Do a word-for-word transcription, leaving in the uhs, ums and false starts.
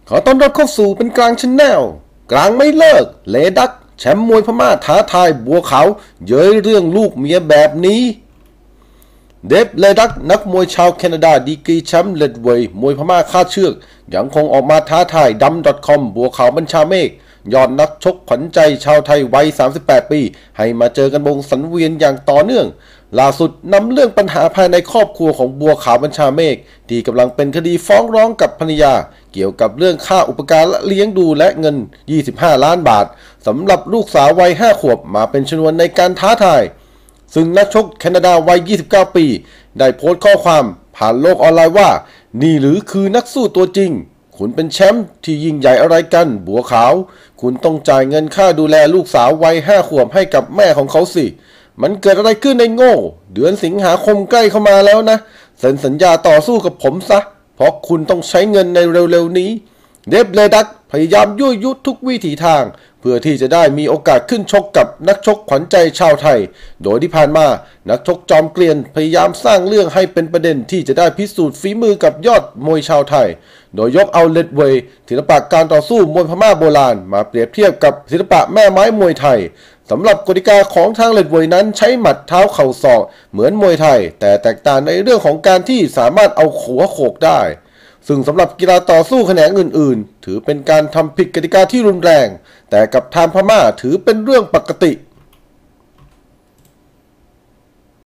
ขอต้อนรับเข้าสู่เป็นกลางชแนลกลางไม่เลิกเลดักแชมป์มวยพม่าท้าทายบัวขาวเย้ยเรื่องลูกเมียแบบนี้เดฟเลดักนักมวยชาวแคนาดาดีกรีแชมป์เลดเวย์มวยพม่าคาดเชือกยังคงออกมาท้าทายดัม .com บัวขาวบัญชาเมฆยอดนักชกขวัญใจชาวไทยวัยสามสิบแปดปีให้มาเจอกันบงสังเวียนอย่างต่อเนื่องล่าสุดนำเรื่องปัญหาภายในครอบครัวของบัวขาวบัญชาเมฆที่กำลังเป็นคดีฟ้องร้องกับภรรยาเกี่ยวกับเรื่องค่าอุปการะเลี้ยงดูและเงินยี่สิบห้าล้านบาทสำหรับลูกสาววัยห้าขวบมาเป็นชนวนในการท้าทายซึ่งนักชกแคนาดาวัยยี่สิบเก้าปีได้โพสต์ข้อความผ่านโลกออนไลน์ว่านี่หรือคือนักสู้ตัวจริงคุณเป็นแชมป์ที่ยิ่งใหญ่อะไรกันบัวขาวคุณต้องจ่ายเงินค่าดูแลลูกสาววัยห้าขวบให้กับแม่ของเขาสิมันเกิดอะไรขึ้นในโง่เดือนสิงหาคมใกล้เข้ามาแล้วนะเซ็นสัญญาต่อสู้กับผมซะเพราะคุณต้องใช้เงินในเร็วๆนี้เดฟเลดักพยายามยั่วยุทุกวิถีทางเพื่อที่จะได้มีโอกาสขึ้นชกกับนักชกขวัญใจชาวไทยโดยที่ผ่านมานักชกจอมเกลียนพยายามสร้างเรื่องให้เป็นประเด็นที่จะได้พิสูจน์ฝีมือกับยอดมวยชาวไทยโดยยกเอาเลดเวย์ศิลปะการต่อสู้มวยพม่าโบราณมาเปรียบเทียบกับศิลปะแม่ไม้มวยไทยสำหรับกติกาของทางเลดเวย์นั้นใช้หมัดเท้าเข่าศอกเหมือนมวยไทยแต่แตกต่างในเรื่องของการที่สามารถเอาหัวโขกได้ซึ่งสำหรับกีฬาต่อสู้แขนงอื่นๆถือเป็นการทำผิดกติกาที่รุนแรงแต่กับทางพม่าถือเป็นเรื่องปกติ